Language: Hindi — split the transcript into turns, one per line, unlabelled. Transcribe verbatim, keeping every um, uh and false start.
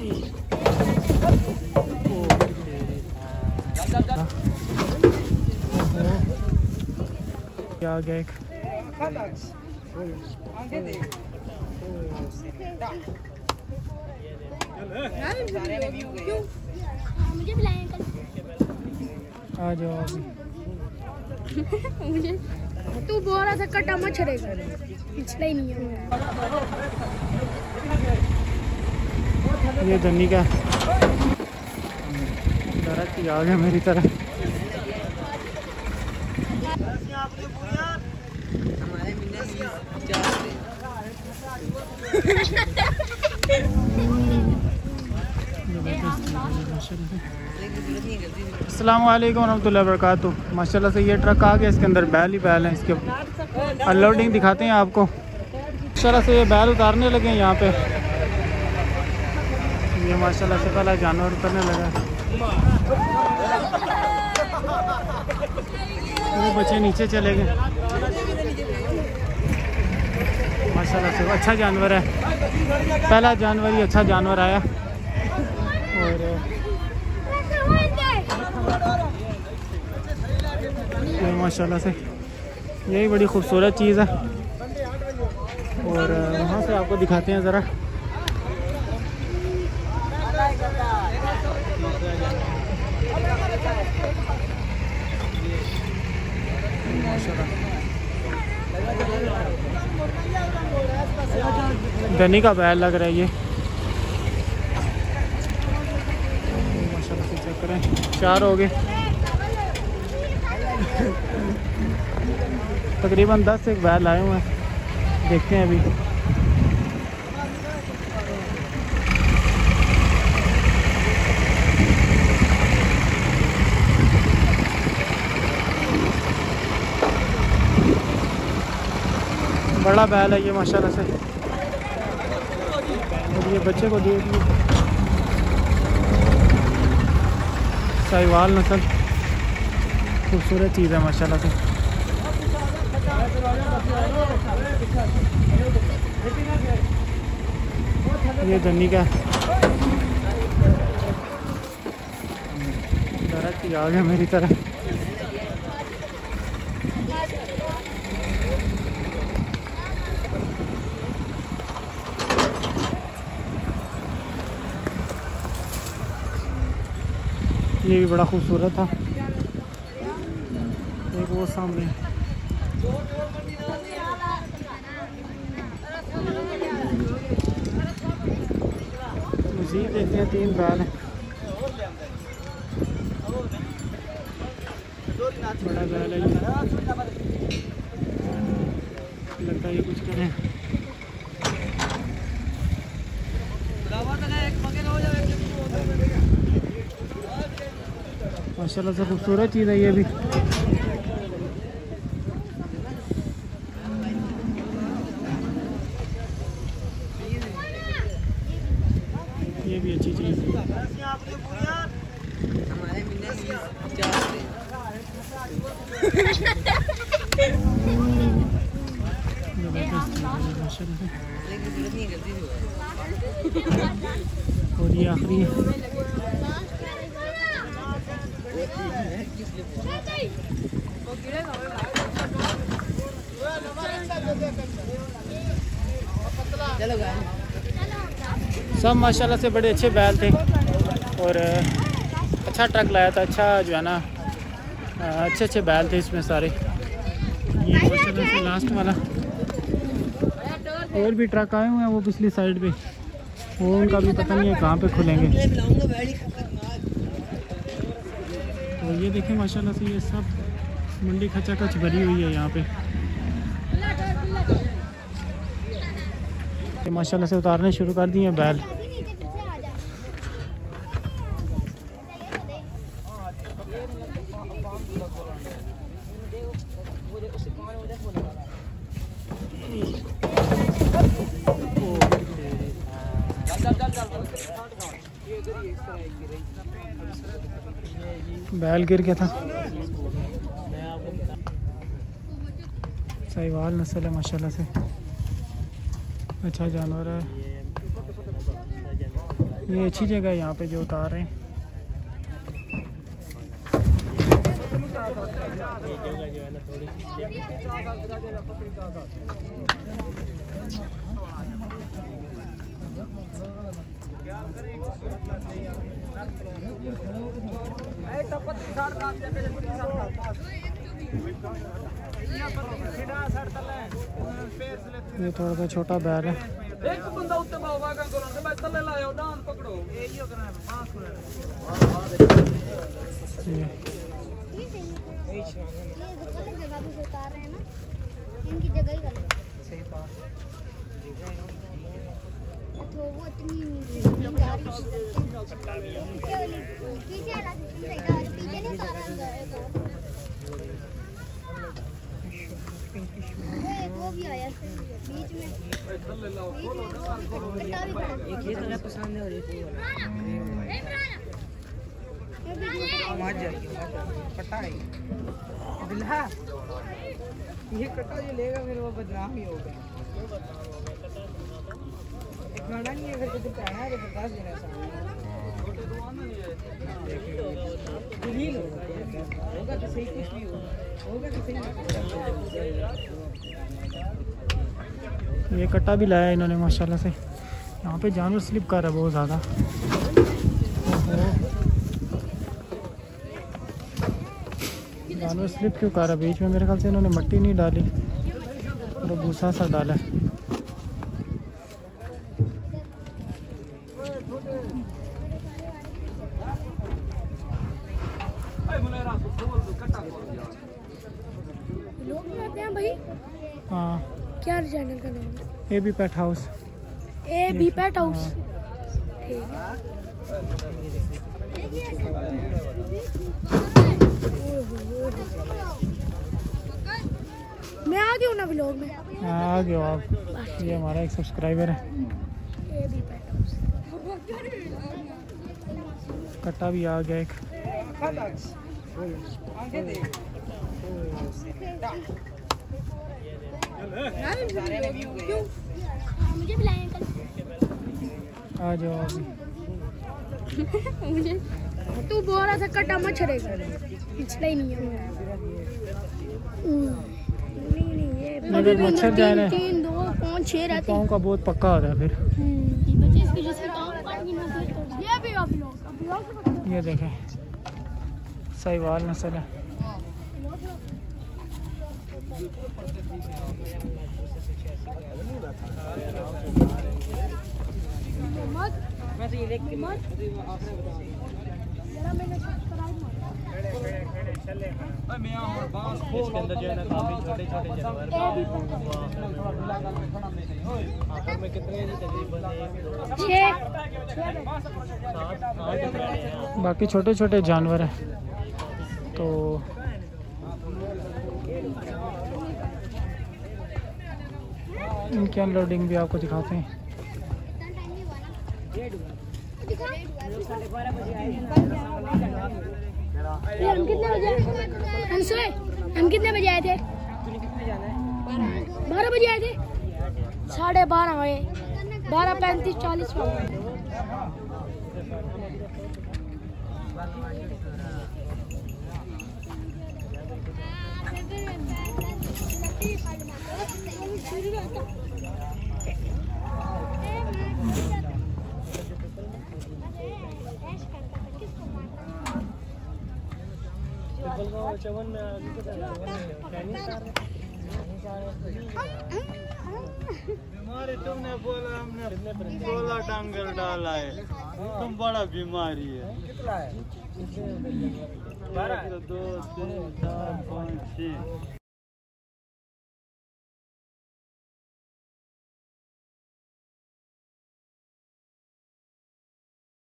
आ गया एक। आ जाओ अभी।
मुझे तू बोल रहा था कटा मछरेगा, पिछले ही नहीं है।
ये धनी का दरख्त आ गया मेरी तरफ। अस्सलामु अलैकुम रहमतुल्लाहि व बरकातुहू। माशाल्लाह से ये ट्रक आ गया, इसके अंदर बैल ही बैल हैं। इसके अनलोडिंग दिखाते हैं आपको। माशाल्लाह से ये बैल उतारने लगे हैं यहाँ पे। ये माशाल्लाह से पहला जानवर उतरने लगा। वो बच्चे नीचे चले गए। माशाल्लाह से अच्छा जानवर है, पहला जानवर ही अच्छा जानवर आया। और ये माशाल्लाह से यही बड़ी खूबसूरत चीज़ है। और वहाँ से आपको दिखाते हैं ज़रा। धनी का बैल लग रहा है ये। माशाल्लाह से चेक करें, चार हो गए। तकरीबन दस एक बैल आए हुए हैं, देखते हैं अभी। बड़ा बैल है ये माशाल्लाह से। और ये बच्चे को देख लीजिए, साहिवाल नस्ल, खूबसूरत चीज़ है माशाल्लाह से। ये धनी का दरख्त आ गया मेरी तरफ। ये भी बड़ा खूबसूरत था। एक वो सामने मज़ीद देखते हैं, तीन बैल हैं। बड़ा बैल है ये, लगता है ये कुछ करें। माशाल्लाह से खूबसूरत चीज़ है ये भी। ये भी अच्छी चीज़ है। और ये आखिरी है। सब माशाल्लाह से बड़े अच्छे बैल थे और अच्छा ट्रक लाया था। अच्छा जो है ना, अच्छे अच्छे बैल थे इसमें सारे। ये माशाल्लाह से लास्ट वाला। और भी ट्रक आए हुए हैं वो पिछली साइड पे, वो उनका भी पता नहीं है कहाँ पे खुलेंगे। तो ये देखें माशाल्लाह से ये सब मंडी खचाखच भरी हुई है यहाँ पे। माशाल्लाह से उतारने शुरू कर दिए बैल। बैल गिर गया था। साहिवाल नस्ल है माशाल्लाह से, अच्छा जानवर है। ये अच्छी जगह है यहाँ पे जो उतार रहे हैं। ये थोड़ा सा छोटा बैल है।
एक बंदा उत्ते बाबा का करो से भाई तले लाओ डांस पकड़ो ए ही करना है पास में
ये
ये दुकान जगह भी उतार रहे हैं ना, इनकी जगह ही गलत सही पास तो वो इतनी गाड़ी पीछे वाला पीछे नहीं उतारा वो भी आया बीच में
एक ये तरह पसंद है और एक वो वाला मत जाएगी कटा है बिल्ला ये कटा जो लेगा फिर वो बदनाम ही होगा। एक गाना नहीं है अगर तो पहना है तो बता देना सामने रील होगा तो सही कुछ भी होगा होगा तो सही।
ये कट्टा भी लाया इन्होंने माशाल्लाह से। यहाँ पे जानवर स्लिप कर रहा है बहुत ज़्यादा। जानवर स्लिप क्यों कर रहा है? बीच में मेरे ख्याल से इन्होंने मट्टी नहीं डाली और भूसा सा डाला है।
लोग रहते हैं भाई।
हाँ
क्या चैनल का नाम है?
A B pet house.
A B pet house. मैं आ गई हूँ ना व्लॉग में।
हाँ आ गए आप। ये हमारा एक सब्सक्राइबर है।
A B pet house.
कट्टा भी आ गया एक।
क्यों? मुझे बुलाएं कल।
आ जाओ अभी।
मुझे तू बोल रहा था कटा मत छड़ेगा, पिछला ही नहीं है। नहीं नहीं ये
मगर मच्छर जाए ना
तीन दो पाँच छः रहते
पाँव का बहुत पक्का होता है फिर।
ये भी आप लोग
ये देखें साहिवाल नस्ल है।
वैसे ये देख के मत आखिर बता
जरा मैंने सब्सक्राइब मारा।
भाई मैं और बांस खोल के अंदर जो है ना काफी छोटे छोटे जानवर आखिर में कितने हैं तकरीबन
छः
बाकी छोटे छोटे जानवर हैं तो इनकी अनलोडिंग भी आपको दिखाते हैं।
ये हम कितने बजे हम सोए हम कितने बजे आए थे? बारह बजे आए थे। साढ़े बारह हुए बारह पैंतीस चालीस में
बीमारी तुमने बोला, हमने सोलह डांगर डाला है। तुम बड़ा बीमारी है।
कितना है?
दो तीन चार पाँच छः